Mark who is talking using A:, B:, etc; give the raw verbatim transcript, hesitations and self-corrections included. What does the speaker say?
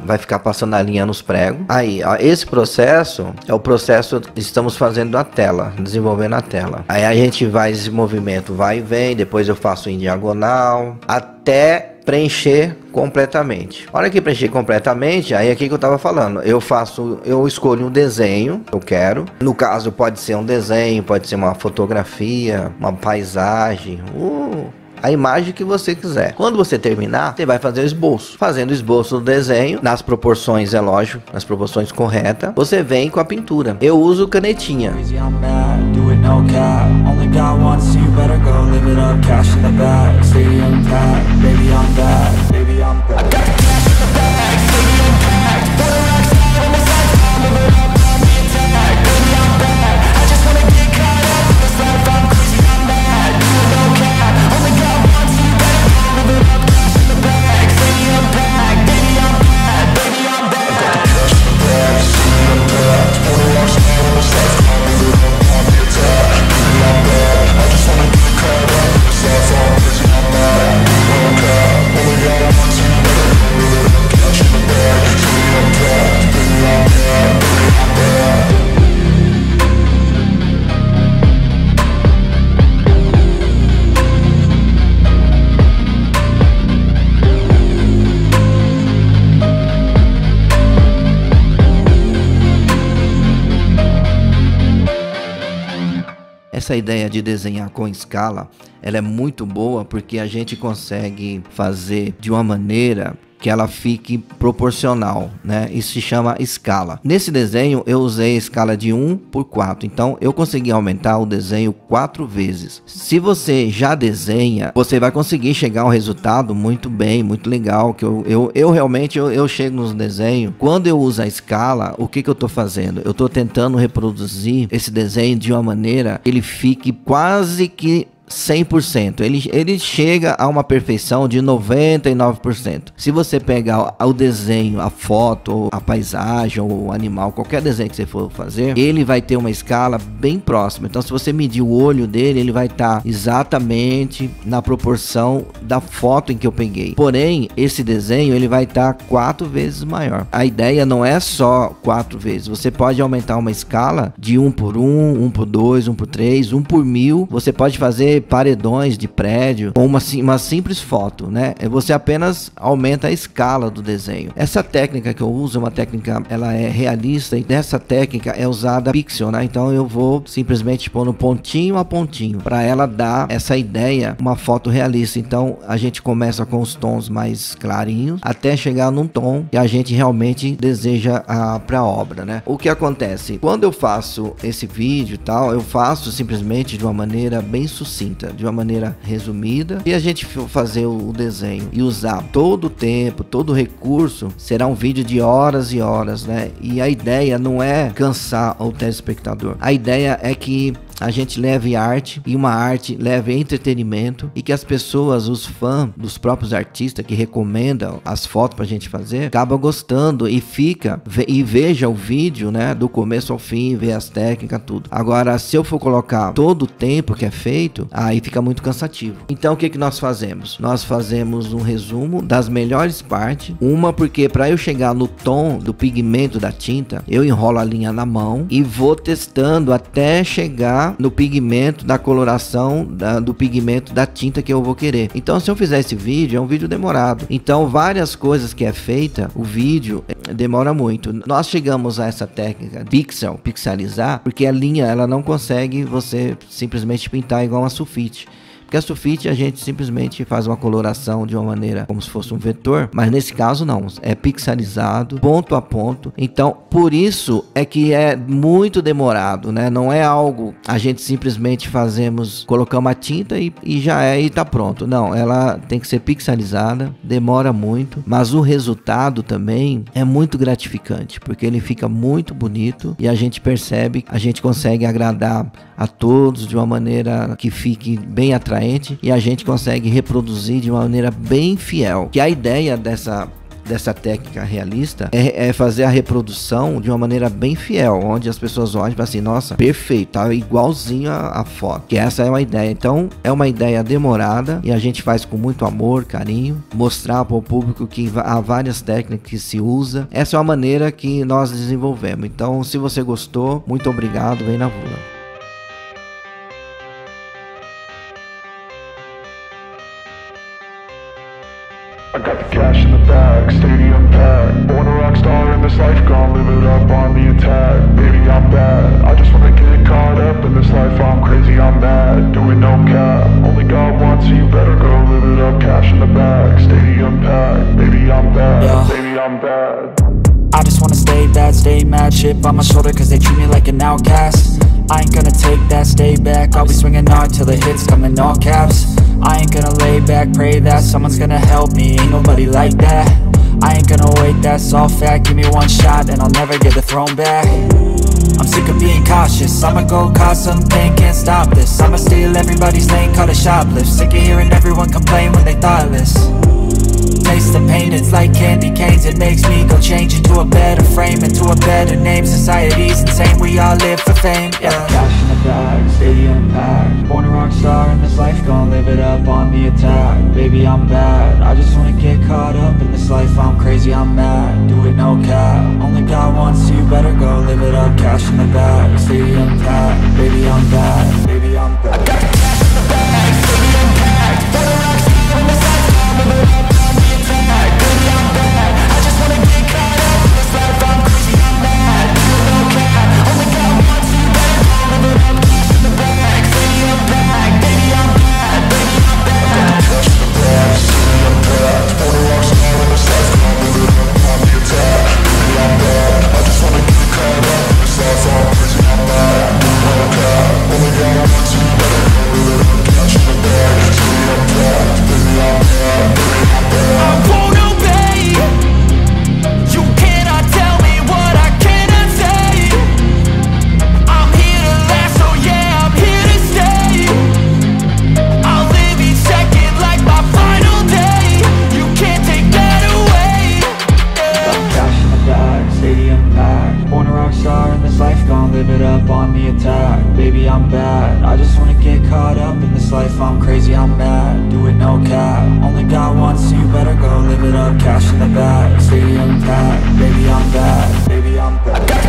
A: vai ficar passando a linha nos pregos. Aí, ó, esse processo é o processo que estamos fazendo na tela, desenvolvendo a tela. Aí a gente vai, esse movimento vai e vem, depois eu faço em diagonal, até preencher completamente. A hora que preencher completamente, aí é aqui que eu tava falando, eu faço, eu escolho um desenho que eu quero. No caso pode ser um desenho, pode ser uma fotografia, uma paisagem, uh, a imagem que você quiser. Quando você terminar, você vai fazer o esboço. Fazendo o esboço do desenho, nas proporções, é lógico, nas proporções corretas, você vem com a pintura. Eu uso canetinha. Essa ideia de desenhar com escala, ela é muito boa porque a gente consegue fazer de uma maneira que ela fique proporcional, né? Isso se chama escala. Nesse desenho eu usei a escala de um por quatro, então eu consegui aumentar o desenho quatro vezes. Se você já desenha, você vai conseguir chegar a um resultado muito bem, muito legal, que eu, eu, eu realmente eu, eu chego nos desenhos. Quando eu uso a escala, o que que eu tô fazendo? Eu tô tentando reproduzir esse desenho de uma maneira que ele fique quase que cem por cento, ele, ele chega a uma perfeição de noventa e nove por cento. Se você pegar o desenho, a foto, a paisagem ou o animal, qualquer desenho que você for fazer, ele vai ter uma escala bem próxima. Então se você medir o olho dele, ele vai estar exatamente na proporção da foto em que eu peguei. Porém, esse desenho ele vai estar quatro vezes maior. A ideia não é só quatro vezes, você pode aumentar uma escala de um por um, um por dois, um por três, um por mil. Você pode fazer paredões de prédio com uma, uma simples foto, né? Você apenas aumenta a escala do desenho. Essa técnica que eu uso é uma técnica, ela é realista, e nessa técnica é usada pixel, né? Então eu vou simplesmente pôr no pontinho a pontinho para ela dar essa ideia, uma foto realista. Então a gente começa com os tons mais clarinhos até chegar num tom que a gente realmente deseja para a obra, né? O que acontece? Quando eu faço esse vídeo e tal, eu faço simplesmente de uma maneira bem sucinta, de uma maneira resumida. E a gente for fazer o desenho e usar todo o tempo, todo o recurso, será um vídeo de horas e horas, né? E a ideia não é cansar o telespectador. A ideia é que a gente leve arte, e uma arte leve entretenimento, e que as pessoas, os fãs dos próprios artistas que recomendam as fotos pra gente fazer, acabam gostando e fica e veja o vídeo, né, do começo ao fim, vê as técnicas, tudo. Agora, se eu for colocar todo o tempo que é feito, aí fica muito cansativo. Então o que que nós fazemos? Nós fazemos um resumo das melhores partes, uma porque para eu chegar no tom do pigmento da tinta, eu enrolo a linha na mão e vou testando até chegar no pigmento da coloração da, do pigmento da tinta que eu vou querer. Então se eu fizer esse vídeo, é um vídeo demorado. Então várias coisas que é feita, o vídeo demora muito. Nós chegamos a essa técnica pixel, pixelizar, porque a linha ela não consegue você simplesmente pintar igual uma sulfite. Porque a sulfite a gente simplesmente faz uma coloração de uma maneira como se fosse um vetor, mas nesse caso não, é pixelizado, ponto a ponto. Então por isso é que é muito demorado, né? Não é algo a gente simplesmente fazemos, colocamos a tinta e, e já é e tá pronto. Não, ela tem que ser pixelizada, demora muito, mas o resultado também é muito gratificante, porque ele fica muito bonito e a gente percebe, a gente consegue agradar a todos de uma maneira que fique bem atraente, e a gente consegue reproduzir de uma maneira bem fiel, que a ideia dessa dessa técnica realista é, é fazer a reprodução de uma maneira bem fiel, onde as pessoas olham e falam assim, nossa, perfeito, tá igualzinho a, a foto, que essa é uma ideia. Então é uma ideia demorada e a gente faz com muito amor, carinho, mostrar para o público que há várias técnicas que se usa. Essa é uma maneira que nós desenvolvemos. Então, se você gostou, muito obrigado, vem na Vula.
B: I got the cash in the bag, stadium packed. Born a rock star in this life, gon' live it up on the attack. Baby, I'm bad, I just wanna get caught up in this life. I'm crazy, I'm mad, doing no cap. Only God wants you, better go live it up. Cash in the bag, stadium packed. Baby, I'm bad, yeah. Baby, I'm bad.
C: I just wanna stay bad, stay mad. Chip on my shoulder cause they treat me like an outcast. I ain't gonna take that, stay back. I'll be swinging hard till the hits come in all caps. I ain't gonna lay back, pray that someone's gonna help me. Ain't nobody like that. I ain't gonna wait, that's all fact. Give me one shot and I'll never get the throne back. I'm sick of being cautious, I'ma go cause some pain, can't stop this. I'ma steal everybody's lane, call it shoplift. Sick of hearing everyone complain when they thoughtless. Taste the pain, it's like candy canes. It makes me go change into a better frame, into a better name. Society's insane, we all live for fame, yeah. Cash in the bag, stadium packed. Born a rock star in this life, gon' live it up on the attack. Baby, I'm bad, I just wanna get caught up in this life. I'm crazy, I'm mad, do it no cap. Only God wants you, better go live it up. Cash in the bag, stadium packed. Baby, I'm bad, baby, I'm bad. I got the cash in the bag, stadium packed. Born a rock star in this life, gon' live it up. Baby, I'm bad, I just wanna get caught up in this life. I'm crazy, I'm mad, do it no cap. Only God wants you, better go live it up. Cash in the bag, stadium packed. Baby, I'm bad, baby, I'm bad. Cash in the bag, stadium packed. Born a rock star in this life, gon' live it up on the attack. Baby, I'm bad, I just wanna get caught up in this life. I'm crazy, I'm mad, do it no cap. Only God wants you, better go live it up. Cash in the bag, stadium packed. Baby, I'm bad, baby, I'm bad. I won't obey. You cannot tell me what I cannot say. I'm here to last, so yeah, I'm here to stay. I'll live each second like my final day. You can't take that away, yeah. Cash in the bag, stadium packed. Born a rock star in this life, gon' live it up on the attack. Baby, I'm bad, I just wanna get caught up in this life. I'm crazy, I'm mad, do it no cap. Only God wants you, better go live it up. Cash in the bag, stadium packed. Baby, I'm bad, baby, I'm bad.